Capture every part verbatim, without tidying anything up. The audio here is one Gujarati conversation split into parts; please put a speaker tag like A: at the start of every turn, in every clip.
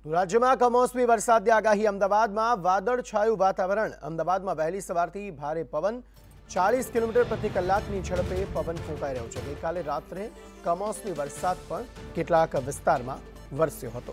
A: राज्य में कमोसमी वरसादनी आगाही। अमदावाद में वादळछाયું वातावरण। अमदावाद में वહેલી સવારથી भारे पवन चालीस किलोमीटर प्रति कलाकनी झड़पे पवन फूंकाई रह्यो छे। गईकाले रात्रे कमोसमी वरसाद पण કેટલાક વિસ્તારમાં વરસ્યો હતો।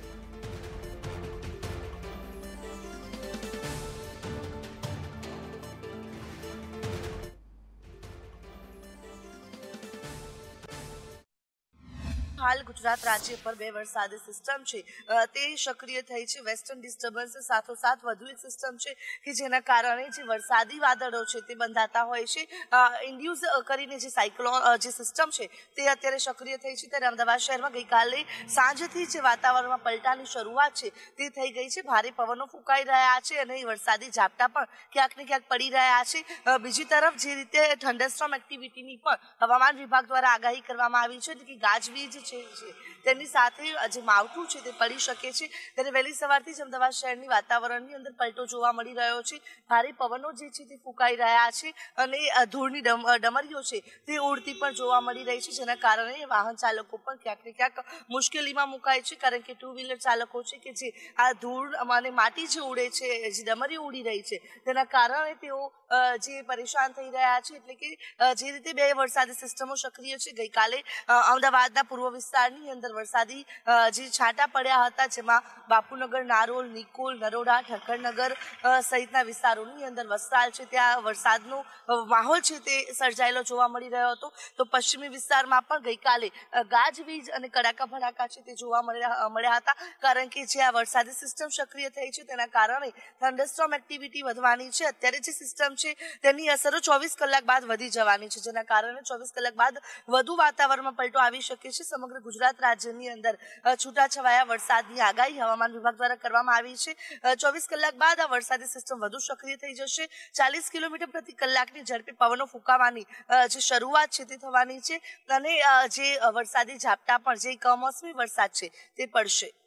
B: हाल गुजरात राज्य पर बे वरसादी सिस्टम है ते सक्रिय थई छे। वेस्टर्न डिस्टर्बन्स साथोसाथ वधु एक सिस्टम है कि जेना कारणे जे वरसादी वादळो छे ते बंधाता होय छे। इंड्यूस करीने जे साइक्लोन जे सिस्टम है ते अत्यारे सक्रिय थई छे। त्यारे अमदावाद शहर में गईकाले सांजथी जे वातावरण में पलटानी शरूआत है ते थई गई छे। भारे पवनो फूंकाई रह्या छे अने वरसादी झापटा पण क्यांक ने क्यांक पड़ी रह्या छे। बीजी तरफ जे रीते थंडरस्टॉर्म एक्टिविटीनी पण हवामान विभाग द्वारा आगाही करवामां आवी छे कि गाजवीज तेनी साथे जे मावठुं छे ते पड़ी शके छे। त्यारे वહેલી સવારથી જ અમદાવાદ શહેરની વાતાવરણની અંદર પલટો જોવા મળી રહ્યો છે। ભારે પવનો જે છે તે ફૂંકાઈ રહ્યા છે અને ધૂળની ડમરીઓ છે તે ઉડતી પણ જોવા મળી રહી છે, જેના કારણે વાહન ચાલકો પણ ક્યાંક ને ક્યાંક મુશ્કેલીમાં મુકાય છે। કારણ કે ટુ વ્હીલર ચાલકો છે કે જે આ ધૂળ અને માટી જે ઉડે છે, જે ડમરીઓ ઉડી રહી છે તેના કારણે તેઓ જે પરેશાન થઈ રહ્યા છે। એટલે કે જે રીતે બે વરસાદી સિસ્ટમો સક્રિય છે, ગઈકાલે અમદાવાદના પૂર્વ વિસ્તારની અંદર વરસાદી જે છાંટા પડ્યા હતા, જેમાં બાપુનગર, નારોલ, નિકોલ, નરોડા, ઠક્કરનગર સહિતના વિસ્તારોની અંદર વસ્ત્રાલ છે ત્યાં વરસાદનો માહોલ છે તે સર્જાયેલો જોવા મળી રહ્યો હતો। તો પશ્ચિમી વિસ્તારમાં પણ ગઈકાલે ગાજવીજ અને કડાકા ભડાકા છે તે જોવા મળ્યા હતા। કારણ કે જે આ વરસાદી સિસ્ટમ સક્રિય થઈ છે તેના કારણે થંડરસ્ટોર્મ એક્ટિવિટી વધવાની છે। અત્યારે જે સિસ્ટમ છે તેની અસરો ચોવીસ કલાક બાદ વધી જવાની છે, જેના કારણે ચોવીસ કલાક બાદ વધુ વાતાવરણમાં પલટો આવી શકે છે। સમગ્ર ગુજરાત રાજ્યની અંદર છૂટાછવાયા વરસાદની આગાહી હવામાન વિભાગ દ્વારા કરવામાં આવી છે। ચોવીસ કલાક બાદ આ વરસાદી સિસ્ટમ વધુ સક્રિય થઈ જશે। ચાલીસ કિલોમીટર પ્રતિ કલાકની ઝડપે પવનો ફૂંકાવાની જે શરૂઆત છે તે થવાની છે અને જે વરસાદી ઝાપટા પણ જે કમોસમી વરસાદ છે તે પડશે।